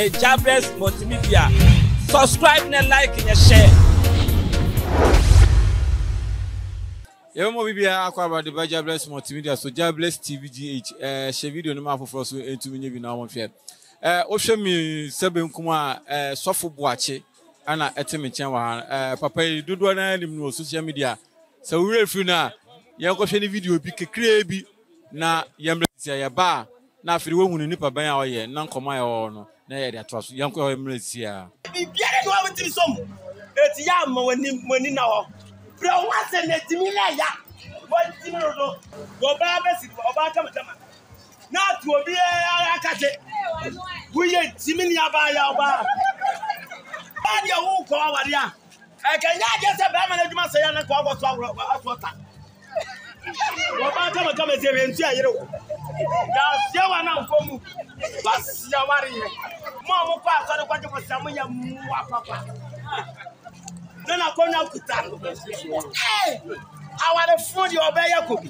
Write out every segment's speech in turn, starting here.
Jahbless Multimedia. Subscribe and like and share. You mo bibia akwa about the Jahbless Multimedia, so Jahbless TVGH share video no ma for so entumi nye bi na won hwe o hwe mi sebe nkuma sofo Boakye ana eteme chen wa papa dodo na nim no social media so we refi na ye ko hwe ni video bi kekre bi na yemresia ya ba na afiri wo hunu nipa ban a oye na nkoma ya wo no na ye dia to so ye ko yemresia bibiare no awetiri som eti ya ma wani na ho bro wase na timila ya wati no go ba besi oba kama na tu obi akate wuye timini aba ya oba ba dia wo ko aware a ekanya je se ba ma na djuma se ya na ko agoto atota oba kama se rentu ayere wo ya se wa na nkomu ba se aware ye mo ko asore kwaje ko samu ya mu papa Nana konya kuta. Our food your bear could be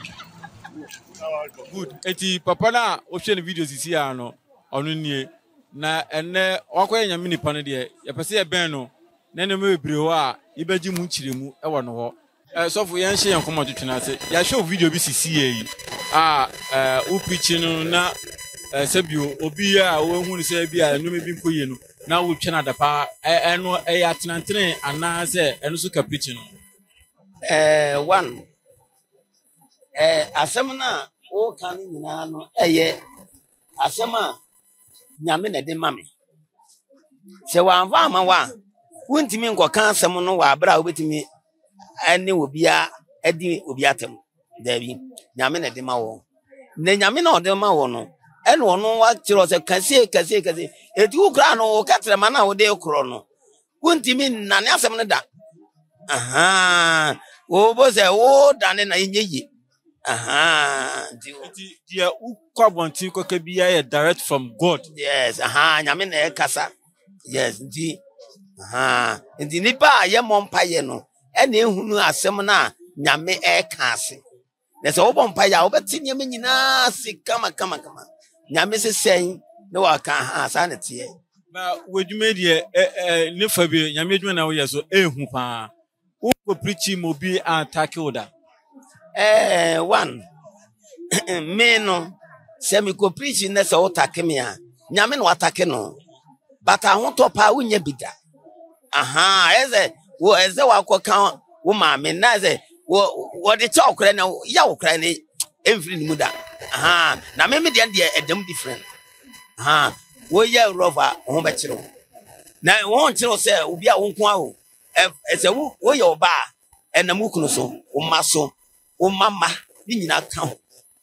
good. Eti papa na option videos isi ya no onu nie na ene wakwa nya mini pane de ya pese e ben no na ne mebre ho a ibeji mu nchiremu e wo no ho sofo yan hye yan koma twetwena se ya show video bi sisi yi upichi no na sebio obi a wo hu ni se bi a no me bi nkoye no na wo twena da pa eno ya tenantene ana se eno so caprici no one asem na o kan nyina no asem a nyame na de mame se wa mva ama wa wontimi nkoka asem no wa abra obetimi ene obia edi obiatem dabi nyame na de ma wo na nyame na de ma wo no ene ono wa kiro se kase eti ukra no katre ma na wo de ukro no wontimi na ne asem no da wo bo se wo dane na yenyeyi dia ukwabonti koka bia ya direct from God. Yes, nyame na ekasa. Yes, ndi nipa ye mompaye no ene ehunu asem na nyame ekase. Na se wo bompaye wo beti nyame nyina si kama nyame se sen na waka asa na tie ba wedwume de ne fa bi nyame edwuma na wo ye so ehu pa wo preach mo bi attack oda one me no se me ko preach na se wo attack me a nyame no attack no but ahoto pa unya bida eze wakoka wo ma me na ze wo de cha okra na ya okra na emfiri ni muda na me de edem different wo ye rover ho be kiro na wo kiro se obi a wo nko awo ese wo ye oba na mukunu so wo maso wo mama ni nyina ka ho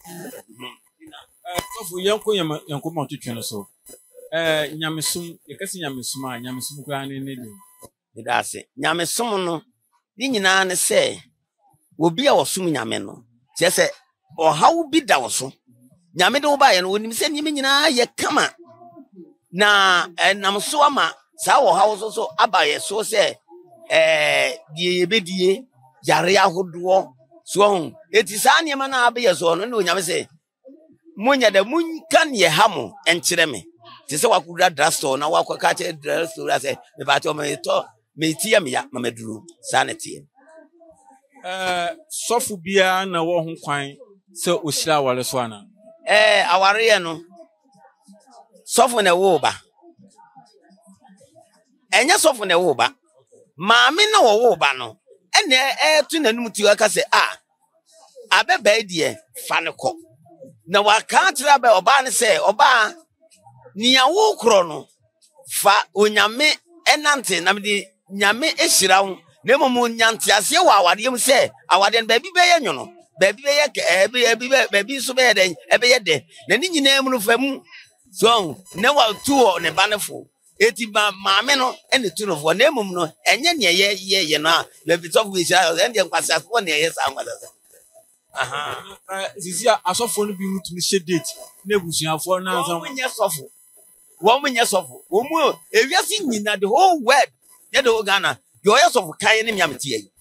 so yanko ma twetwe so nyamesum yekasi nyamesum a nyamesum kwa ne de idase nyamesum no ni nyina ne se obi a wosum nyame no se ohawo bi da woso nyame de wo ba ye no onim se nyime nyina ye kama na namso ama sa ohawo so abaye so se die yebedie yare ahodo so eti sa niema na abaye so no nyame se munya da munkan ye hamo enkire me ti se wakura drugstore na wakwaka che drugstore se me ba to me to me tie me ya mamaduru sa na tie sofu bia na wo ho kwan se ohyira wale so ana aware ye no sofu na wo ba enya sofu na wo ba maami na wo ba no ene tu nanum ti aka se abeba die fa ne ko na waka tira ba oba ne se oba niya wo kro no fa onyame enante na me nyame ehira wo na momu nyante ase wa awade mu se awade ba bi be ye nyono ba bi be ye ba bi so be ye den e be ye de na ni nyina mu no fa mu so na wa tuo ne banefo eti ba maame no ene tuno fo na emum no enye ne ye no a ba bi so we sha ende nkwasa fo ne ye sa nkwasa sisi asofo no bi mutumi she date na ebusuafo na ansam wo munye sofo wo mu ewiase nyina the whole world ye do Ghana yo ye sofo kan ne miamte yi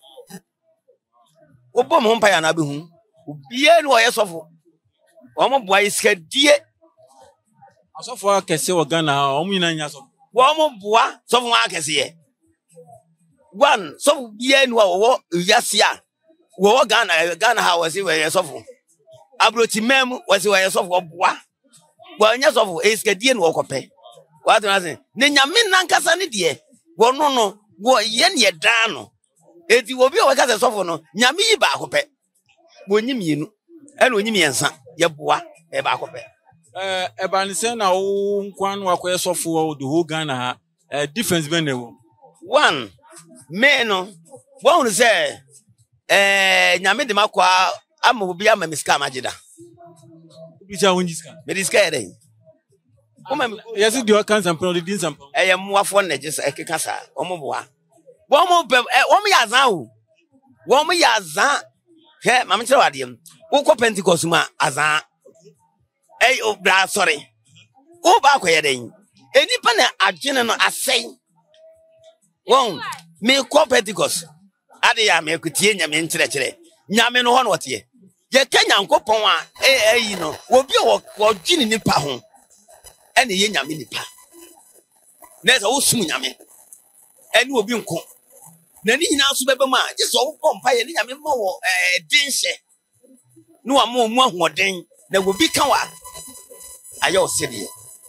obom ho mpa ya na behu obie no ye sofo wo mo boa iskadie Asofo kese wo Ghana omo nyina nya so. Wo mo boa so fo akese ye. One so bia ni wo yase a wo Ghana ha wase we so fo. Abroti mem wase we so fo boa. Wo nya so fo eskadie ni wo kope. What do I say? Ne nyame nankasa ne de. Wo no wo ye ne dan no. Eti wo bi o kase so fo no nyame yi ba kope. Wo nyim yenu. Ena onyim yensa ye boa e ba kope. Ebanise na wo nkwan wakoye sofo the whole Ghana difference be newo. One me no won say nyame de makwa amobi ama miska magida. Bija wonjiska. Me diska ere. Yes the cancer pro the din sample. Moafo na je ekeka sa omoboa. Won yazan o. Won yazan. He mama kire wade em. Wo ko Pentecost ma azan. O bra sorry. O ba ko yeden. Enipa na adwene no asai. Won me ko Pentecost. Ade ya me kutie nyame nkyerɛkyerɛ. Nyame no ho no wote. Ye kenya nkopon a yi no. Obi wo dwene nipa ho. Ene ye nyame nipa. Na so wo sum nyame. Ene obi nko. Na ni nyina so bebe ma, je so wo pompa ye ni nyame ma wo dinhye. No amu mu ahoden na obi ka wa ayo sedi.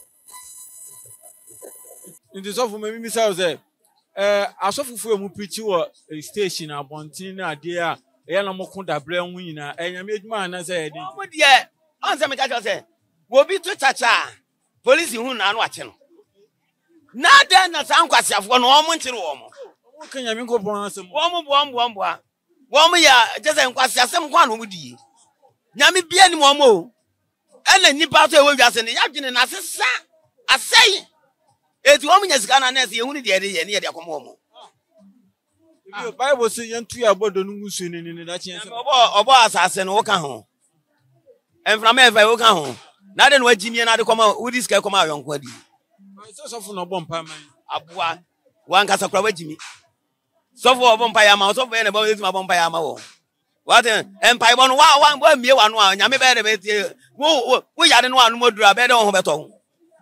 Ndi so for me misa say asofufu emu preach wo station abontin na ade a e na moko dabre hu nyina enyame adwuma na say edi. Omo de on say me ka say obi to chacha police hu na no ache no. Na den na san kwasiafo no omo nchire wo mo. Wo kan nyame ko bon asem. Wo mo ya je say kwasiasem kwa no mo di. Nyame bia ni mo mo. Ela nipa to ewe wiase ne yadwene na sesa asai. Eti wo munya sika na nese yehunu de ye ne ye de akomo mo. Bible say yentu ya bodo no ngusu ni da chien se. Obo asase no wo ka ho. Enframa efa wo ka ho. Na de no agimie na de koma wudi sika koma ayonko adi. So so no bompa man. Aboa wan kasa kura wagimi. So for bompa ya ma so for na bompa ya ma wo. What empire one one me one one nyame be de wo yade no anu modura be de ho beto.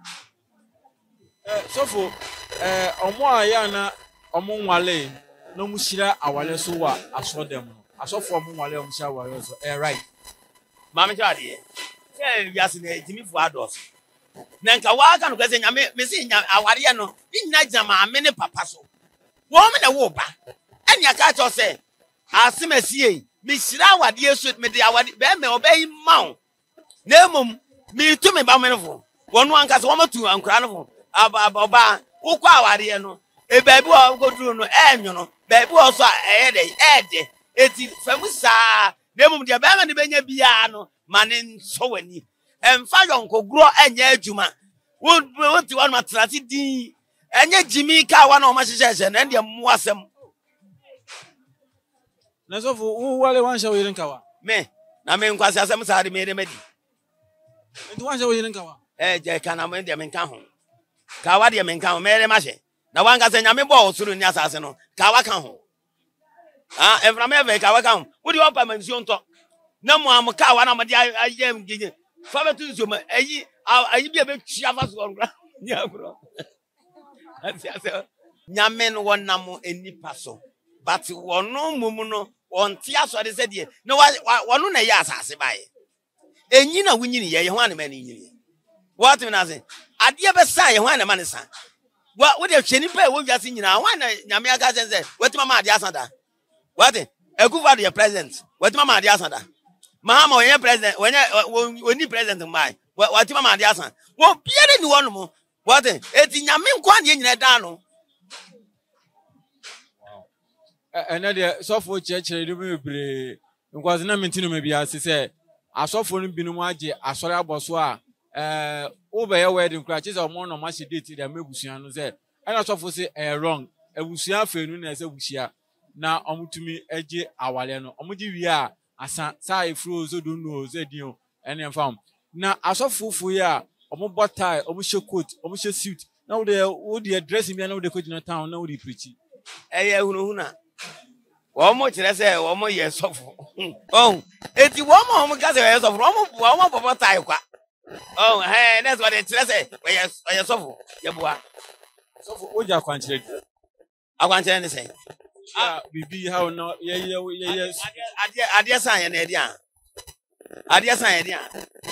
So for omo aya na omo nwale no mu shira awale so wa aso dem aso for omo nwale omo shira awale so right mama chade wiase na jimi fu ados na nka wa aka no kwese nyame me si nya aware no nyina jama ame ne papa so wo me na wo ba eni aka cho se asimasie me shira awade so me de awade be me obey maw na mum me tu me ba me no fo wonu anka se wo matu ankura no fo aba ukwa aware no e baabi wo goduru no enyo no baabi wo so ede eti famusa na mum de ba ma ne benya bia no mane so wani emfa yonko gro enya adwuma wo ti wan matrati din enya jimi ka wa na o ma hyehyehye na de mu asem na so fu wale wan sha wirin kawa me na me nkwasi asem sa de me de medi nti wan sha wirin kawa je kana me de me nka ho ka wa de me nka ho me de ma hye na wan ka se nyame bo osuru ni asase no ka wa ka ho enfra me ve ka wa ka ho wo di opa mansuo nto na mo am ka wa na mo de ayem gege fa betu nsuo ma ayi bia be twa fa so ngura ni agro asiase nyame no wonam enipa so but wono mumu no wonte aso de se de no wono na ya asase bae enyi na wunyini ye ho anema ni nyini what me na say ade be sa ye ho anema ne sa wo de hweni pa wo wiase nyina ho na nyame aka sense wetima ma ade asada what ekufa de president wetima ma ade asada mahama wenye president wenye president mai watima ma ade asada wo biere ni wono mo what eti nyame nkwa ne nyina da no ena de sofo chechere de bebre nkwazi na mentino me bia se asofo no binu mu age asore aboso a wo be ye wedding kra chese omo no ma she date de mebusuan no se ena sofo se wrong ebusuan fenu na se busia na omutumi age awale no omugi wi a asa sa efro zo do no ze din ene mfam na asofo fu ya omo botai omo she coat omo she suit na wo de dress mi na wo de ko jina town na wo de preach huna womo kire se womo ye sofo eti womo ka se ye sofo womo botai kwa Oh, hey, that's what it's say. Where sofo. Yebua. Sofo oja kwanchire. Akwanchire ne say. Ah, bibi how no ye. Ade san ye na ade a. Ade san ye ade a.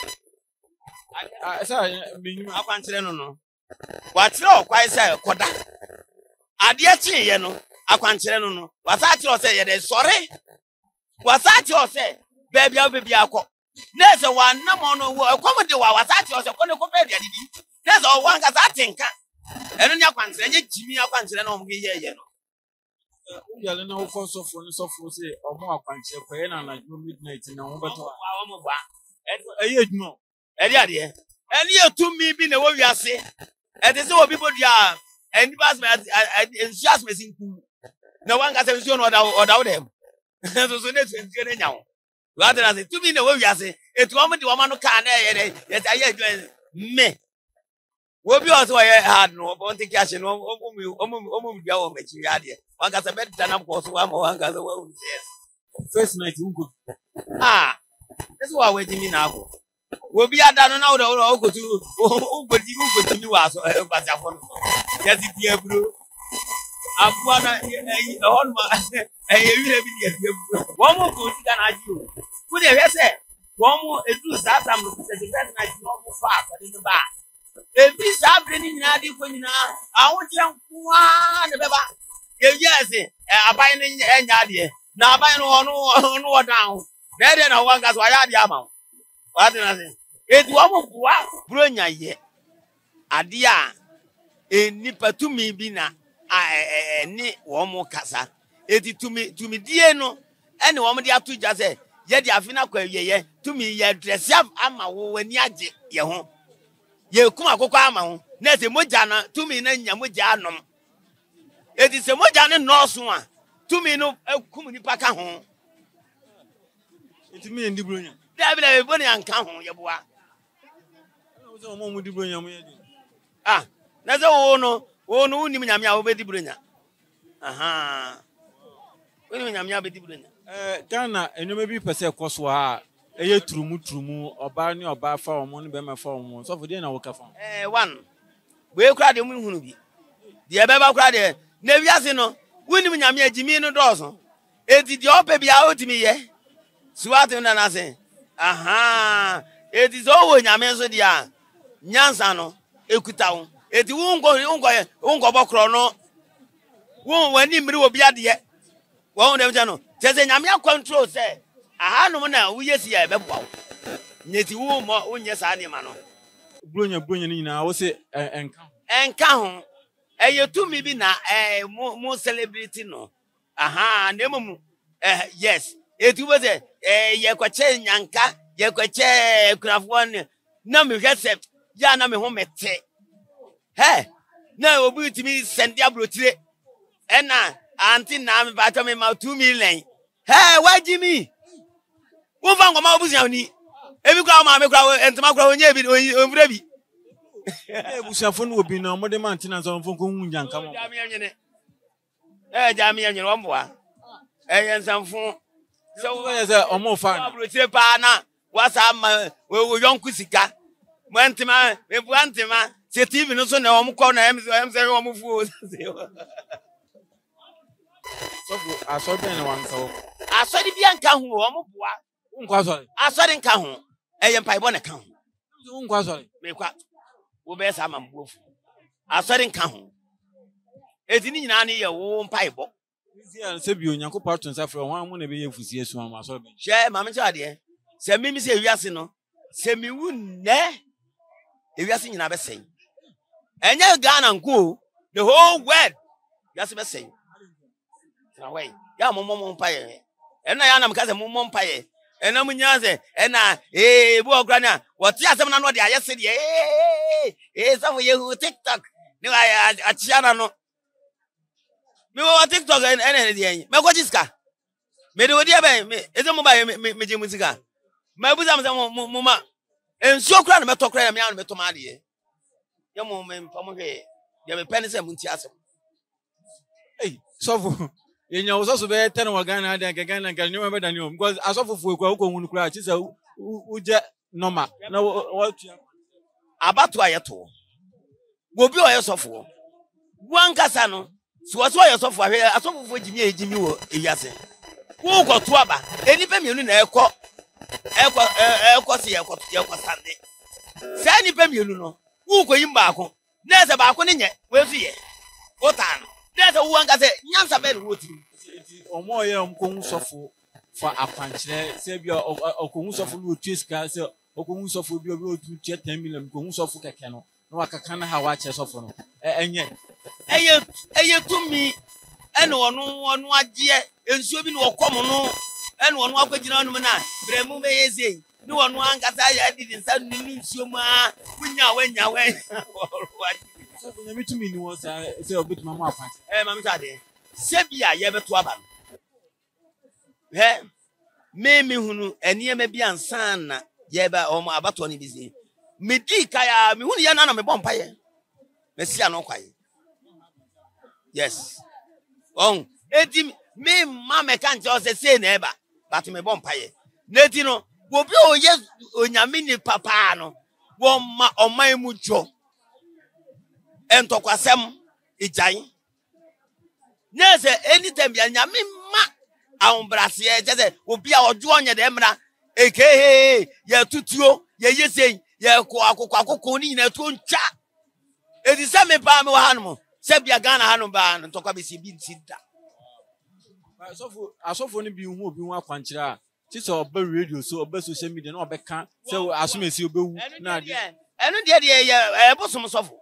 Esa binyum Akwanchire no. Watire okwai say koda. Ade chi ye no. Akwanchire no. Wasa chi o say ye de sore. Wasa chi o say baby akọ. Nese wa namono wo komode wa wasati o se kone ko pe dia didi. Nese o wan ka sa tinka. Eno nya kwantre nye jimi akwantre na omge ye no. Yale na wo sofo ni sofo se omo akwanche ko na na midnight na wo beto. Wa wo mo gba. Eye adwuma. Ede ade. Eni etumi bi na wo wiase. Ede se obi bodua eni bas me ensuas me sinku. Na wan ka se nsuo no oda dem. So ne nsuo ne nya wo. Rather than to be in the way you say, it's woman the woman who can't, yes, I hear me. Will be also had no bounty cash and almost go make you had here. One got a better than of course, one got the world. Yes. First night, you go. Ah, that's why waiting me now. We'll be at down now, the go to but you go to do us, but yes, it dear blue. I'm one on my one more good than I do. Could you say one more a true start? I'm looking at the best night normal fast in the bar. If this happening in Adi when I want you one. Yes, I'm buying in Yadia. Now buying one down. There no one got why I am. What did I say? It's one more Brunya yet. Adia a nipper to me bina. Ni womo kasa eti tumi die no ene womo dia to ja se ye dia afina kwa ye tumi ye dress up ama wo wani age ye ho ye kuma akokọ ama ho na se moja na tumi na nya moja anom eti se moja ne nọọsụ a tumi no akum nipa ka ho eti me ndi bronya da bi na ebo ne anka ho ye boa wo se mo ndi bronya mo ye di na se wo no uni mnyamya obedi burunya aha uni mnyamya obedi burunya Ghana enome bi pese koso a eye turumu oba ni oba fa omo ni be ma fa omo so for dey na wo ka fa one we kura de mu hunu bi de be ba kura de na wiase no uni mnyamya jimi no dozo eti de ope bia otimi ye suwate na na se aha eti zo wo nyame so dia nyansa no ekuta wo eti ungo bokro no won wani mmiri obi ade won dem je no teze nyame control say aha no na uyesi ya beboa nyeti wo mo onye sa ni ma no bronya ni na wo se enka ho eyetumi bi na mo celebrity no aha na emu yes eti wo se ye kwache nyanka ye kwache kunafo na me hwese ya na me ho mete. Hey, no, we to me send the brutally. And now, Auntie Nam battle me about 2 million. Hey, why Jimmy? Who found my business? Every crowd, my crowd, and tomorrow, and you over baby. Bushafon will be no more maintenance on Fungun Yan. Come on, eh, Jamie and your own. Eh, and some phone. So, where's a more fun? What's up, my young Kusika? Went to my, if one to my. TV no so na omo ko na em say omo fu so aso ben wan so aso di bia nka ho omo boa nkwa so aso di nka ho eye mpai bo na ka ho nkwa so me kwa wo be sa mambo fu aso di nka ho eti ni nyina ne ye wo mpai bo isi se bi onyanko patron sa fra ho amu na be ye fusie su am aso ben she ma me cha de se mi se wiase no se mi wu ne ewiase nyina be sen enye Ghana nko the whole world wiase be sen na way ya momo mpaye ena ya na mkaze momo mpaye ena munyaze ena bu ograna woti asem na no de ayese de so ye hu TikTok ni a chiana no me wo TikTok ena de me ko jiska me de odi ebe me ezo mo ba me je musika ma buza mo ma enso kra na meto kra na me an meto ma de ya mo me mpamo hwe ya me penise munti asem so yenya usoso be tena wa Ghana de Ghana nyoma be danyo because asofofo ekwa uko hunu kra chisa uje normal na what abato ayeto obi o yesofo wankasa no so wo yesofo ahwe asofo jimi ejimi wo ewiase wo goto aba enipa mienu na ekọ se ekọ sande se enipa mienu no wo koyi mbaako na se baako ne nye we fi ye otan na se wo wankasa nyansa be wo ti omo ye omko sofo fa akwankyere se bia okohu sofo no otweska se okohu sofo bia obi otu 10 million okohu sofo keke no no akaka na ha wa che sofo no enye eye tumi ene onu agye ensuo bi no okom no ene onu akogina no na bremu be yeze ni onu ankasa ya didi nsa nunu nsuo ma kunya we so nyame tumi ni won se obetuma ma akwankyere mami tade se bia ye beto aba me hunu eniyeme bi ansan na yeba omo abato ni bizi medi kaya me hunu ya na me bompa ye mesi ano kwaye yes edi me ma me kan je o se na eba but me bompa ye neti no obi oye onyame ni papa no wo ma oman mu jo entokwasem ijan nese anytime ya nyame ma awombrase jese obi a ojo onye de mra ekehe ye tutuo ye yesen ye ko akoko ni nyina to ncha edi se me pa me wa hanum se bia Ghana hanum ba no tokwa be si bi ntinda asofo ni bi hu obi hu akwankyere a ti so oba radio so oba social media na obeka se asomesi obewu na ade enu de ye bosom sofo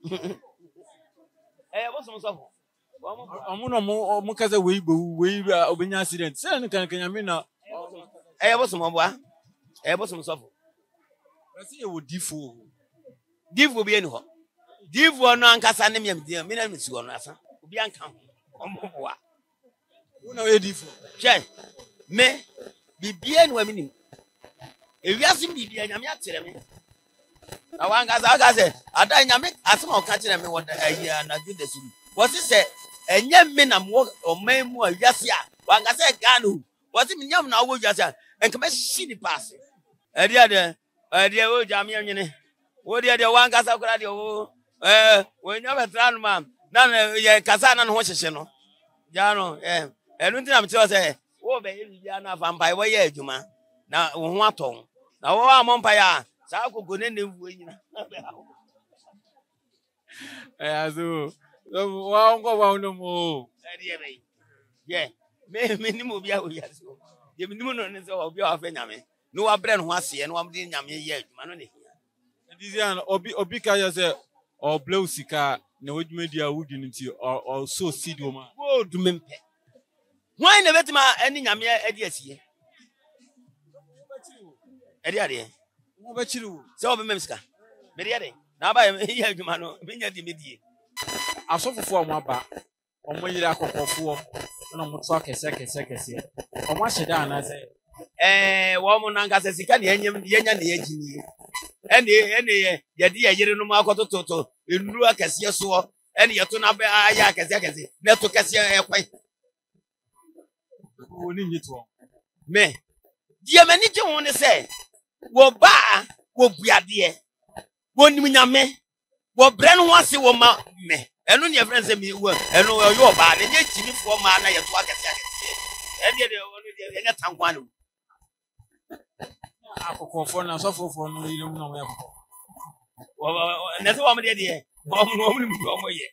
bosom sofo omuno mo kaza we obenya accident se no kan nyame na bosom oboa bosom sofo se ye wo difo bi eni ho difo no ankasa ne me na mesi ho no asa obi anka omboa una we difo che me bibie no aminim ewiase bibie nyame atere me na wankasa aka se ada nyame asema o ka kire me woda ayia na jude suru wasi se enye me na mo oman mu awiase a wankasa Ghana wasi me nyam na wo wiase a enkama shi ni pass ade o jame nwene wo de wankasa kura de o wo nyame tranu ma na ye kasa na no ho hyehye no ja no enu ntina mte o se wo be bibia na vampire wo ye adwuma na wo ho aton na wo amompa ya sa akoko ne ne wuo nyina azu wa ngo wa no mo ade be ye me ni mo bia o yase o ye me ni mo no ne se o bia afa nyame no wa bre no ho ase no wa mde nyame ye adwuma no ne hia dizia no obi ka ya se o blow sika na wodwuma dia wudi nti o so seed wo ma wo dumempe why ne betima eni nyame adi asie ade wo ba chiru se o be memska be de na ba ye adwuma no be nya di medie asofofo o aba o mo yire akokofo na mo to kese o mo hyeda na se wo mo nanga se sika ne yenya ne yagini ene ye de yire no makototo enuru akese so ene yeto na ba ya akese na to kese ekwan oni nyito me die mani je won ne se wo ba wo buade wo nim nyame wo bre no wase wo ma me eno ne friend se mi wo eno yo ba ne je chimi fo ma na yeto akese ene de wo ne de nya tankwa no akokofo na sofofo no yire mu na wo yakoko ne se wo me de wo mo ye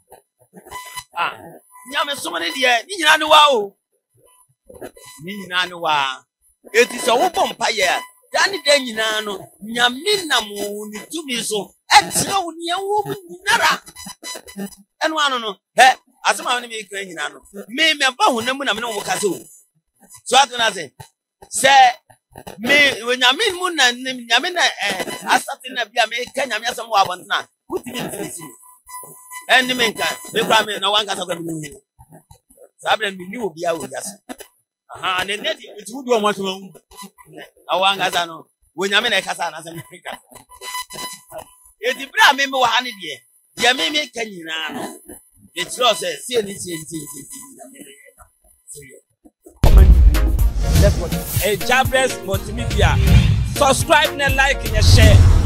nyame so me de ni nyina ne wa o ni nyina ne wa eti so wo bompa ye dani de nyina no nyame na mo ni tumi so etre wo ne wo nyinara eno ano no asema ne me kra nyina no me ba ho na mu na me no wo ka so atona se me nyame mu na nyame na asate na bia me ka nyame asem wo abontena wutimi nfisi eni me nka me kra me na wanka sa kwa me ni sabre me ni obi a wo yase ne nedi etudu o matuma awanga za no wo nyame na kasa na se me ka edi bra me wa ha ne de ya me ka nyina no e tro se sie ni Jahbless Multimedia. Subscribe and like and share.